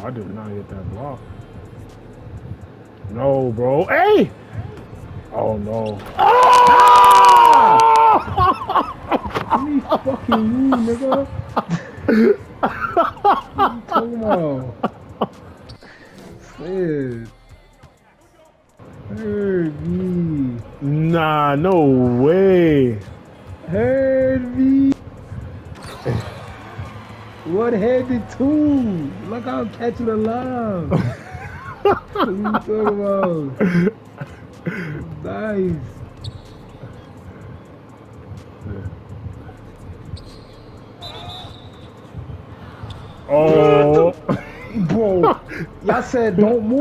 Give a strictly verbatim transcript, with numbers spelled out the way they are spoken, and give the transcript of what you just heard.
I did not hit that block. No, bro. Hey! Oh, no. Ah! Let me fucking you, nigga. What you talking about? Shit. Heard me. Nah, no way. Heard me. What headed two? Look how I'm catching the love. What are you talking about? Nice. Oh. Bro, y'all said don't move.